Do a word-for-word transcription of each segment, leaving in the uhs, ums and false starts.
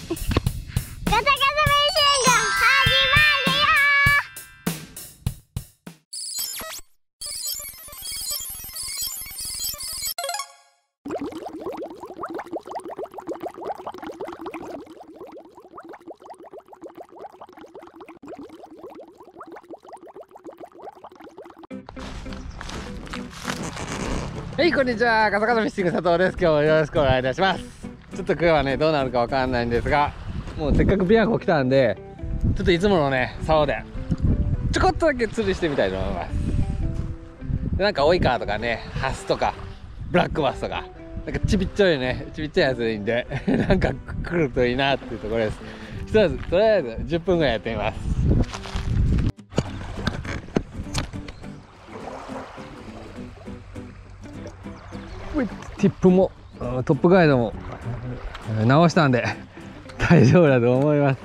ガタガタメシンが始まるよ。 はい、こんにちは。カサカサフィッシング佐藤です。今日もよろしくお願いいたします。ちょっと今日はね、どうなるかわかんないんですが、もうせっかく琵琶湖来たんで、ちょっといつものね、竿でちょこっとだけ釣りしてみたいと思います。でなんかオイカーとかね、ハスとかブラックバスとか、なんかちびっちょいね、ちびっちゃいやつでいいんでなんか来るといいなっていうところです。ひとまずとりあえずじゅっぷんぐらいやってみます。ティップもトップガイドも直したんで大丈夫だと思います。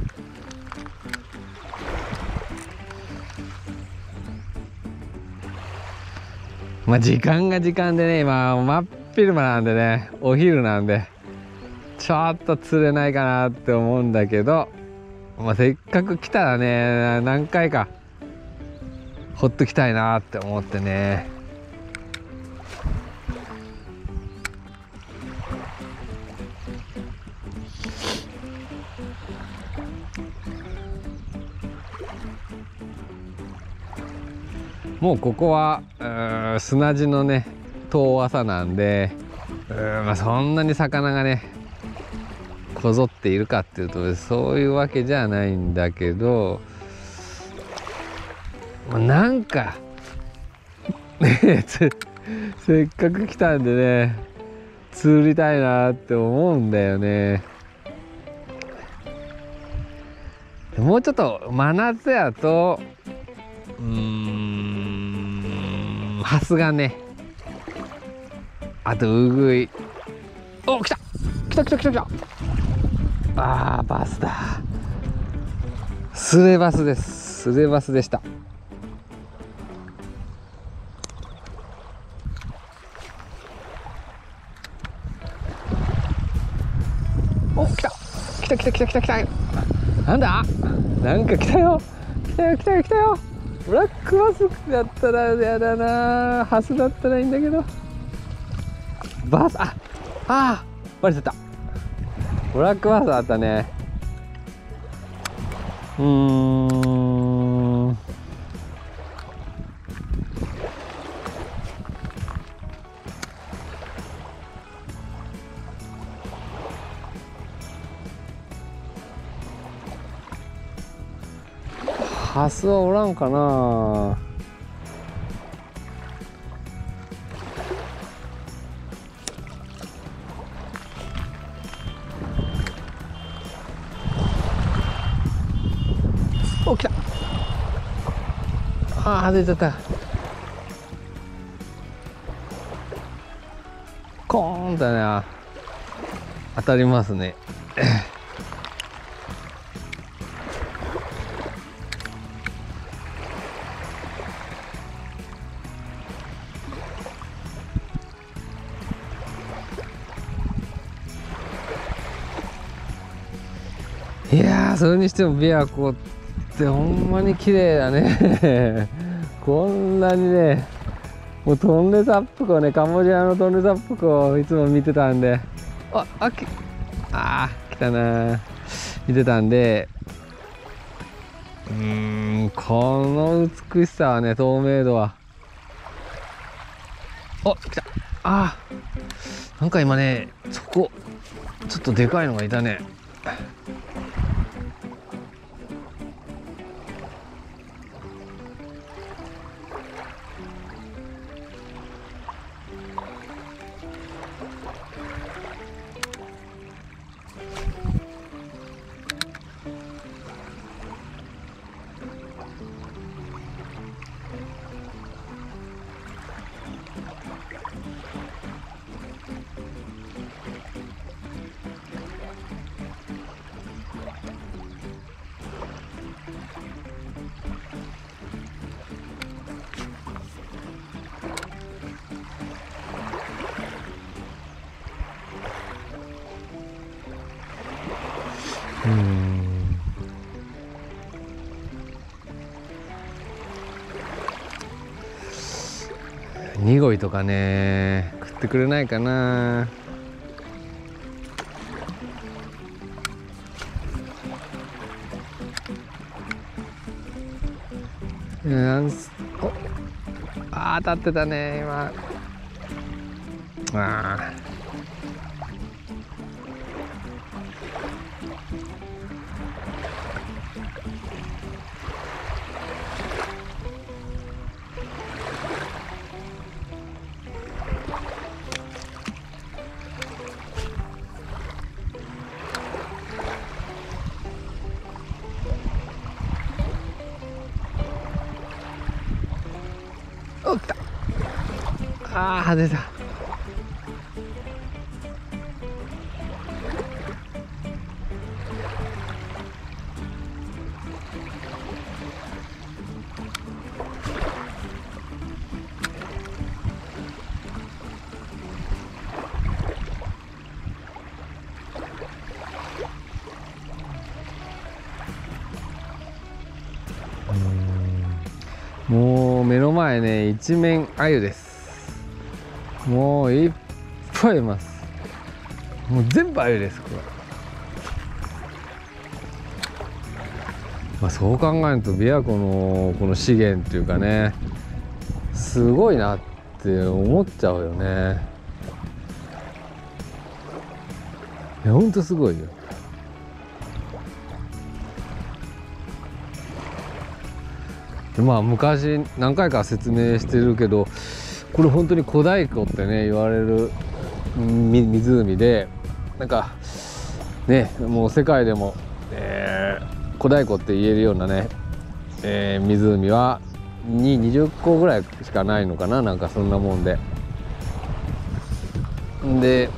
まあ時間が時間でね、今真っ昼間なんでね、お昼なんでちょっと釣れないかなって思うんだけど、まあ、せっかく来たらね、何回かほっときたいなって思ってね。もうここは砂地のね遠浅なんで、まあ、そんなに魚がねこぞっているかっていうとそういうわけじゃないんだけど、まあ、なんかねせっかく来たんでね釣りたいなって思うんだよね。もうちょっと真夏やとうーんハスがね、あとウグイ、お来た来た来た来た来た、あーバスだ、スレバスです。スレバスでした。お来た来た来た来た来た来た、なんだなんか来たよ来たよ来たよ来たよ。ブラックバスだったらやだな、ハスだったらいいんだけど、バス、ああバレちゃった。ブラックバスだったね。うーんハスはおらんかな。お来た、ああ外れちゃった。コーンだな、当たりますね。いやー、それにしても琵琶湖ってほんまに綺麗だねこんなにね、もうトンレサップ湖ね、カンボジアのトンレサップ湖をいつも見てたんで、ああきあー来たな、見てたんで、うーんこの美しさはね、透明度は、お来た、あーなんか今ね、そこちょっとでかいのがいたね。 うーんニゴイとかね食ってくれないかな。うんおあー当たってたね今。あおった。あー出た。もう目の前ね一面鮎です。もういっぱいいます。もう全部鮎ですこれ。まあ、そう考えると琵琶湖のこの資源っていうかねすごいなって思っちゃうよね。いやほんとすごいよ。まあ昔何回か説明してるけどこれ本当に小太鼓ってね言われる湖でなんかねもう世界でも、えー、小太鼓って言えるようなね、えー、湖はににじゅっこぐらいしかないのかななんかそんなもんでで、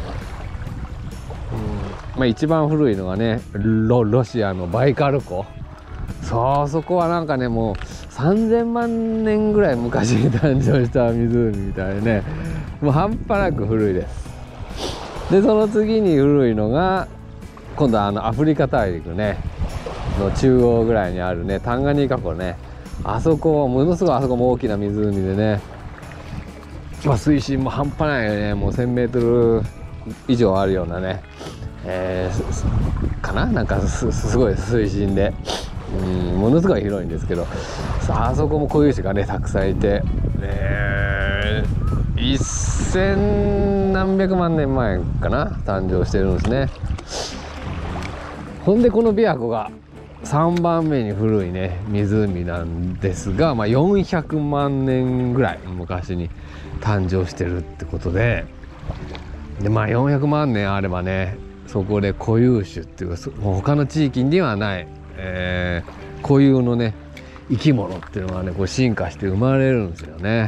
うんまあ、一番古いのはね ロ, ロシアのバイカル湖。そうそこはなんかねもうさんぜんまんねんぐらい昔に誕生した湖みたいでねもう半端なく古いです。でその次に古いのが今度はあのアフリカ大陸ねの中央ぐらいにあるねタンガニーカ湖ね。あそこものすごいあそこも大きな湖でね、まあ、水深も半端ないよね。もうせんメートル以上あるようなね、えー、かななんか す, すごい水深で。うんものすごい広いんですけどさあ、あそこも固有種がねたくさんいて、えー、一千何百万年前かな誕生してるんですね。ほんでこの琵琶湖がさんばんめに古いね湖なんですが、まあ、よんひゃくまんねんぐらい昔に誕生してるってことで、でまあよんひゃくまんねんあればねそこで固有種っていうか他の地域にはないえー、固有のね生き物っていうのがねこう進化して生まれるんですよね。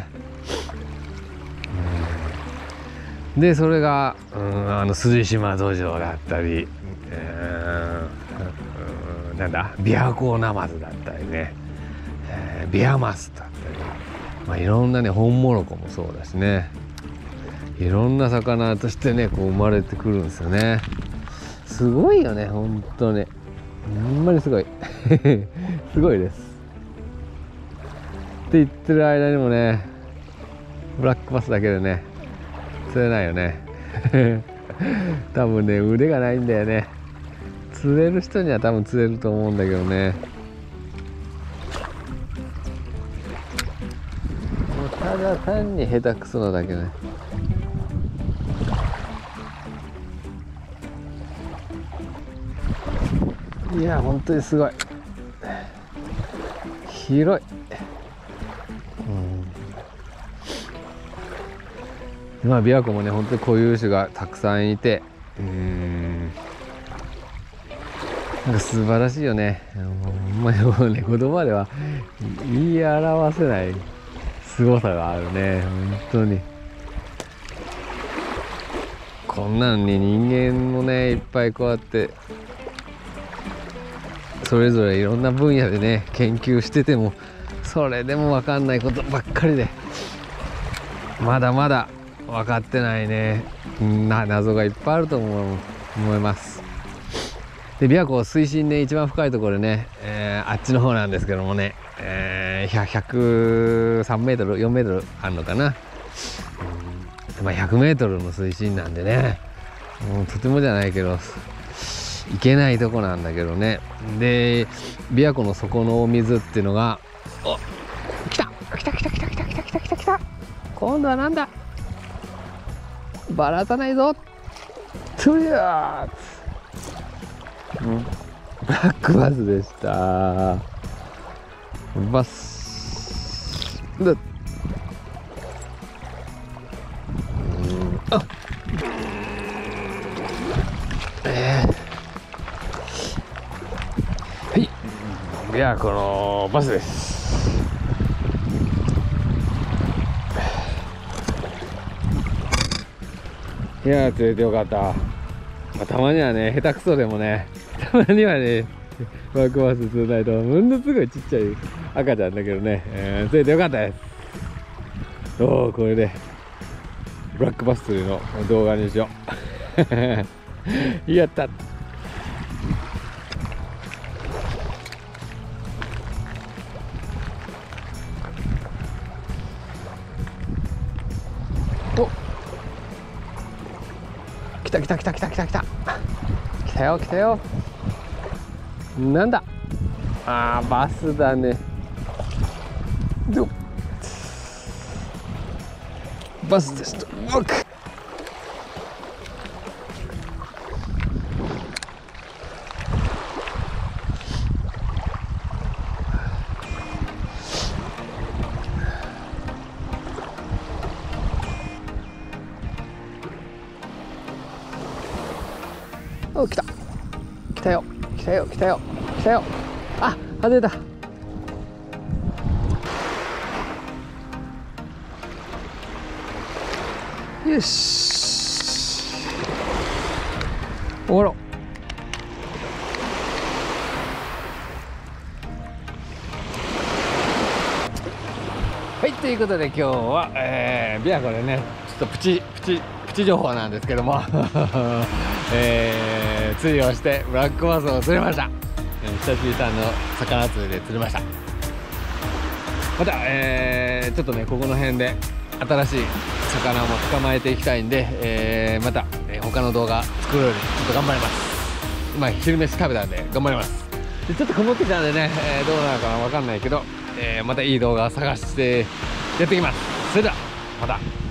うんでそれがうんあの鈴島土壌だったり、えー、うんなんだビワコウナマズだったりね、えー、ビワマスだったり、まあ、いろんなねホンモロコもそうだしねいろんな魚としてねこう生まれてくるんですよね。すごいよね本当に。ほんまにすごいすごいですって言ってる間にもねブラックバスだけでね釣れないよね多分ね腕がないんだよね。釣れる人には多分釣れると思うんだけどねもうただ単に下手くそなだけね。いや本当にすごい広い、うん、まあ琵琶湖もね本当に固有種がたくさんいてうーんなんか素晴らしいよね。ほんまにもうね言葉では言い表せない凄さがあるね本当に。こんなのね人間もねいっぱいこうやってそれぞれいろんな分野でね研究しててもそれでも分かんないことばっかりでまだまだ分かってないねな謎がいっぱいあると思う思います。 で琵琶湖水深ね一番深いところね、えー、あっちの方なんですけどもね、えー、ひゃくさんメートルよんメートルあるのかな、うん、まあひゃくメートルの水深なんでね、もうとてもじゃないけど行けないとこなんだけどね。で琵琶湖の底のお水っていうのが、お来た来た来た来た来た来た来た来た来た、今度はなんだ、ばらさないぞ、とりゃー、うん、ブラックバスでした。バスだ、うん、あえー、はい、琵琶湖のバスです。いやー釣れてよかった。まあ、たまにはね下手くそでもね、たまにはねバックバス釣らないとものすごいちっちゃい赤ちゃんだけどね、えー、釣れてよかったです。おお、これでブラックバス釣りの動画にしようやった。お、来た来た来た来た来た来た来たよ来たよ。なんだ、あーバスだね。どっバスです。ロックお、来た来たよ来たよ来たよ来たよ。あ、外れた。よし、終わろう。はい、ということで今日は、えー、琵琶湖でねちょっとプチプチプチ情報なんですけどもえー、釣りをしてブラックバスを釣れました。久しぶりさんの魚釣りで釣れました。また、えー、ちょっとねここの辺で新しい魚も捕まえていきたいんで、えー、また、えー、他の動画作るようにちょっと頑張ります。今昼飯食べたんで頑張ります。でちょっと曇ってきたんでね、えー、どうなるかわかんないけど、えー、またいい動画を探してやっていきます。それではまた。